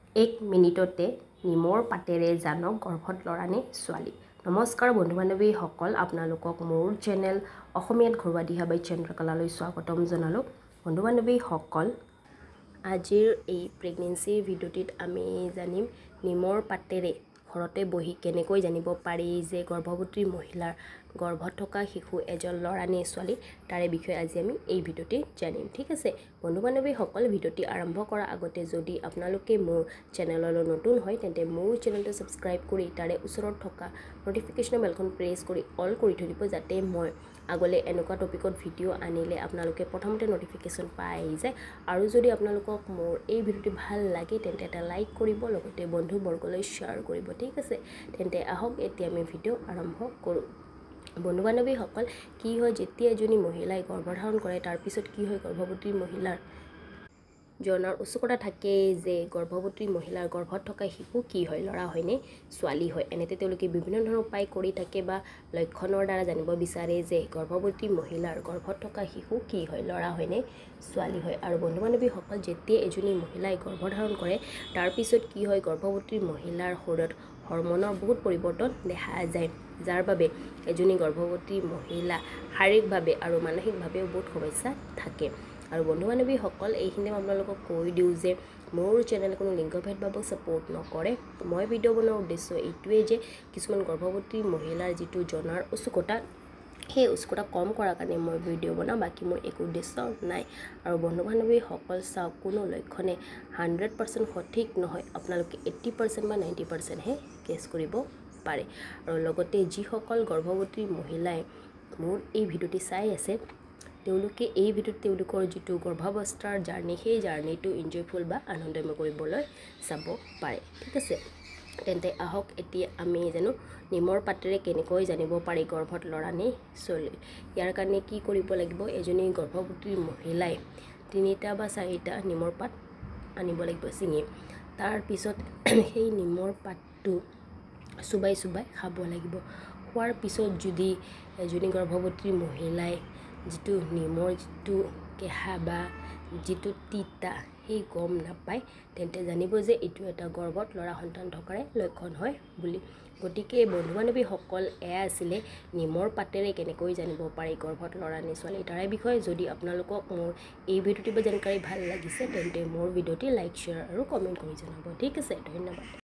এক মিনিটতে নিমৰ পাতেৰে জানক গৰ্ভত ল'ৰা নে ছোৱালী। নমস্কাৰ বন্ধু বান্ধৱীসকল, আপোনালোকক মোৰ চেনেল অসমীয়াত ঘৰুৱা দিহা বাই চন্দ্ৰকলালৈ স্বাগতম জনালোঁ। বন্ধু বান্ধৱীসকল, আজিৰ এই প্ৰেগনেঞ্চি ভিডিঅ'টিত আমি জানিম নিমৰ পাতেৰে ঘৰতে বহি কেনেকৈ জানিব পাৰি যে গৰ্ভৱতী মহিলাৰ গৰ্ভত থকা শিশু এজন ল'ৰা নে ছোৱালী, তাৰে বিষয়ে আজি আমি এই ভিডিঅ'টি জানিম। ঠিক আছে বন্ধু বান্ধৱীসকল, ভিডিঅ'টি আৰম্ভ কৰাৰ আগতে যদি আপোনালোকে মোৰ চেনেললৈ নতুন হয় তেন্তে মোৰ চেনেলটো ছাবস্ক্ৰাইব কৰি তাৰে ওচৰত থকা নটিফিকেশ্যন বেলখন প্ৰেছ কৰি অল কৰি থৈ দিব, যাতে মই আগলৈ এনেকুৱা টপিকত ভিডিঅ' আনিলে আপোনালোকে প্ৰথমতে নটিফিকেশ্যন পাই যায়। আৰু যদি আপোনালোকক মোৰ এই ভিডিঅ'টি ভাল লাগে তেন্তে এটা লাইক কৰিব, লগতে বন্ধুবৰ্গলৈ শ্বেয়াৰ কৰিব। ঠিক আছে, তেন্তে আহক এতিয়া আমি ভিডিঅ' আৰম্ভ কৰোঁ। বন্ধু বান্ধৱীসকল, কি হয় যেতিয়া এজনী মহিলাই গৰ্ভধাৰণ কৰে তাৰপিছত কি হয়, গৰ্ভৱতী মহিলাৰ জনাৰ উৎসুকতা থাকে যে গৰ্ভৱতী মহিলাৰ গৰ্ভত থকা শিশু কি হয়, ল'ৰা হয়নে ছোৱালী হয়। এনেতে তেওঁলোকে বিভিন্ন ধৰণৰ উপায় কৰি থাকে বা লক্ষণৰ দ্বাৰা জানিব বিচাৰে যে গৰ্ভৱতী মহিলাৰ গৰ্ভত থকা শিশু কি হয়, ল'ৰা হয়নে ছোৱালী হয়। আৰু বন্ধু বান্ধৱীসকল, যেতিয়া এজনী মহিলাই গৰ্ভধাৰণ কৰে তাৰপিছত কি হয়, গৰ্ভৱতী মহিলাৰ শৰীৰত হৰমনৰ বহুত পৰিৱৰ্তন দেখা যায়, যাৰ বাবে এজনী গৰ্ভৱতী মহিলা শাৰীৰিকভাৱে আৰু মানসিকভাৱেও বহুত সমস্যা থাকে। আৰু বন্ধু বান্ধৱীসকল, এইখিনি আপোনালোকক কৈ দিওঁ যে মোৰ চেনেল কোনো লিংগ ভেদভাৱক ছাপোৰ্ট নকৰে। মই ভিডিঅ' বনোৱাৰ উদ্দেশ্য এইটোৱেই যে কিছুমান গৰ্ভৱতী মহিলাৰ যিটো জনাৰ উৎসুকতা, সেই উৎসুকতা কম কৰাৰ কাৰণে মই ভিডিঅ' বনাওঁ, বাকী মোৰ একো উদ্দেশ্য নাই। আৰু বন্ধু বান্ধৱীসকল চাওক, কোনো লক্ষণে 100% সঠিক নহয়, আপোনালোকে 80% বা 90%হে কেছ কৰিব পাৰে। আৰু লগতে যিসকল গৰ্ভৱতী মহিলাই মোৰ এই ভিডিঅ'টি চাই আছে তেওঁলোকে এই ভিডিঅ'ত তেওঁলোকৰ যিটো গৰ্ভাৱস্থাৰ জাৰ্ণি, সেই জাৰ্ণিটো এনজয়ফুল বা আনন্দময় কৰিবলৈ চাব পাৰে। ঠিক আছে, তেন্তে আহক এতিয়া আমি জানো নিমৰ পাতেৰে কেনেকৈ জানিব পাৰি গৰ্ভত ল'ৰা নে ছোৱালী। ইয়াৰ কাৰণে কি কৰিব লাগিব, এজনী গৰ্ভৱতী মহিলাই 3টা বা 4টা নিমৰ পাত আনিব লাগিব ছিঙি। তাৰপিছত সেই নিমৰ পাতটো চোবাই চোবাই খাব লাগিব। খোৱাৰ পিছত যদি এজনী গৰ্ভৱতী মহিলাই যিটো নিমৰ যিটো কেঁহা বা যিটো তিতা সেই গম নাপায়, তেন্তে জানিব যে এইটো এটা গৰ্ভত ল'ৰা সন্তান থকাৰে লক্ষণ হয় বুলি। গতিকে বন্ধু বান্ধৱীসকল, এয়া আছিলে নিমৰ পাতেৰে কেনেকৈ জানিব পাৰি গৰ্ভত ল'ৰা নে ছোৱালী, তাৰে বিষয়ে। যদি আপোনালোকক মোৰ এই ভিডিঅ'টি বা জানকাৰী ভাল লাগিছে তেন্তে মোৰ ভিডিঅ'টি লাইক, শ্বেয়াৰ আৰু কমেণ্ট কৰি জনাব। ঠিক আছে, ধন্যবাদ।